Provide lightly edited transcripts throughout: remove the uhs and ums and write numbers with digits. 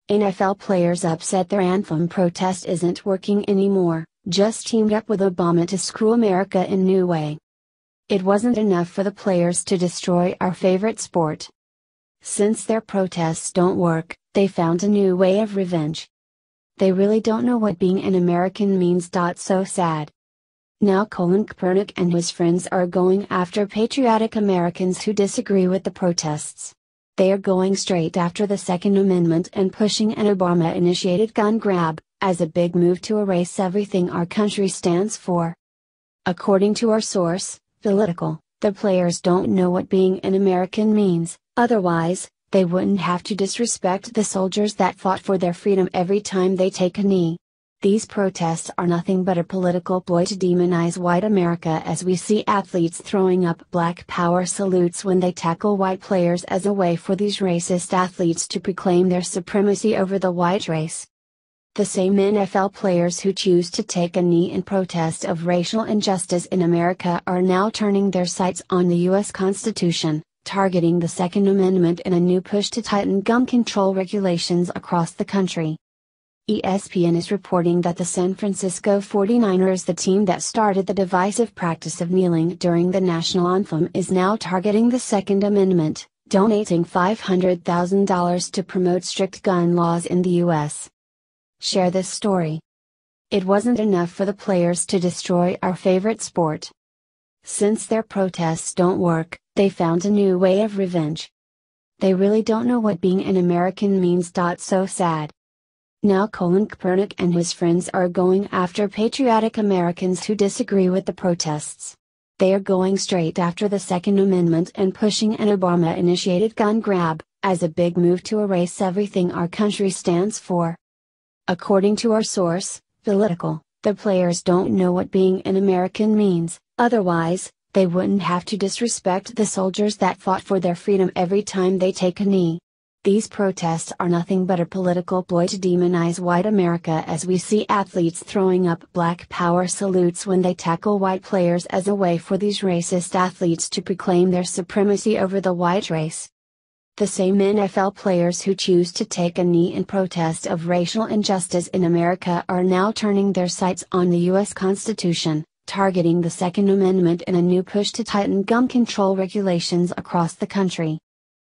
NFL players upset their anthem protest isn't working anymore, just teamed up with Obama to screw America in new way. It wasn't enough for the players to destroy our favorite sport. Since their protests don't work, they found a new way of revenge. They really don't know what being an American means. So sad. Now Colin Kaepernick and his friends are going after patriotic Americans who disagree with the protests. They are going straight after the Second Amendment and pushing an Obama-initiated gun grab, as a big move to erase everything our country stands for. According to our source, Political, the players don't know what being an American means, otherwise, they wouldn't have to disrespect the soldiers that fought for their freedom every time they take a knee. These protests are nothing but a political ploy to demonize white America, as we see athletes throwing up Black Power salutes when they tackle white players as a way for these racist athletes to proclaim their supremacy over the white race. The same NFL players who choose to take a knee in protest of racial injustice in America are now turning their sights on the U.S. Constitution, targeting the Second Amendment in a new push to tighten gun control regulations across the country. ESPN is reporting that the San Francisco 49ers, the team that started the divisive practice of kneeling during the national anthem, is now targeting the Second Amendment, donating $500,000 to promote strict gun laws in the U.S. Share this story. It wasn't enough for the players to destroy our favorite sport. Since their protests don't work, they found a new way of revenge. They really don't know what being an American means. So sad. Now Colin Kaepernick and his friends are going after patriotic Americans who disagree with the protests. They are going straight after the Second Amendment and pushing an Obama-initiated gun grab, as a big move to erase everything our country stands for. According to our source, Political, the players don't know what being an American means, otherwise, they wouldn't have to disrespect the soldiers that fought for their freedom every time they take a knee. These protests are nothing but a political ploy to demonize white America, as we see athletes throwing up Black Power salutes when they tackle white players as a way for these racist athletes to proclaim their supremacy over the white race. The same NFL players who choose to take a knee in protest of racial injustice in America are now turning their sights on the U.S. Constitution, targeting the Second Amendment in a new push to tighten gun control regulations across the country.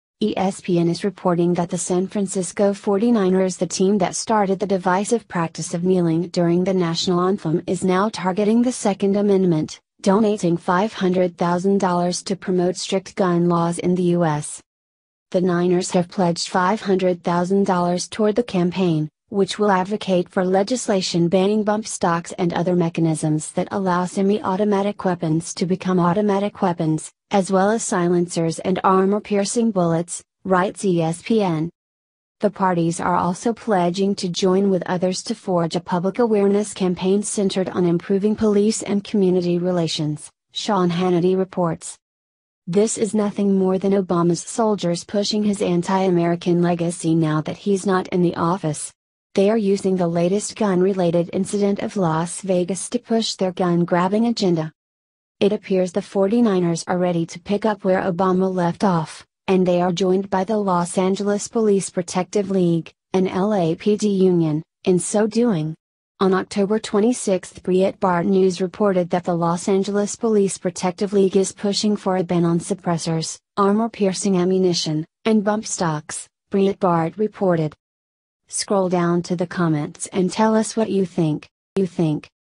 ESPN is reporting that the San Francisco 49ers, the team that started the divisive practice of kneeling during the national anthem, is now targeting the Second Amendment, donating $500,000 to promote strict gun laws in the U.S. The Niners have pledged $500,000 toward the campaign, which will advocate for legislation banning bump stocks and other mechanisms that allow semi-automatic weapons to become automatic weapons, as well as silencers and armor-piercing bullets, writes ESPN. The parties are also pledging to join with others to forge a public awareness campaign centered on improving police and community relations, Sean Hannity reports. This is nothing more than Obama's soldiers pushing his anti-American legacy now that he's not in the office. They are using the latest gun-related incident of Las Vegas to push their gun-grabbing agenda. It appears the 49ers are ready to pick up where Obama left off, and they are joined by the Los Angeles Police Protective League, an LAPD union, in so doing. On October 26, Breitbart News reported that the Los Angeles Police Protective League is pushing for a ban on suppressors, armor-piercing ammunition, and bump stocks, Breitbart reported. Scroll down to the comments and tell us what you think.